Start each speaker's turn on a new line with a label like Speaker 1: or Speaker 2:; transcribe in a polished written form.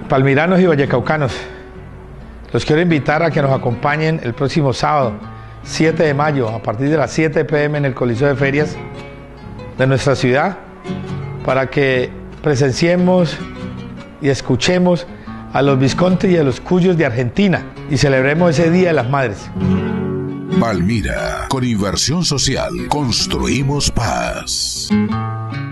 Speaker 1: Palmiranos y vallecaucanos, los quiero invitar a que nos acompañen el próximo sábado, 7 de mayo, a partir de las 7 p.m. en el Coliseo de Ferias de nuestra ciudad, para que presenciemos y escuchemos a los Visconti y a los Cuyos de Argentina y celebremos ese Día de las Madres.
Speaker 2: Palmira, con inversión social, construimos paz.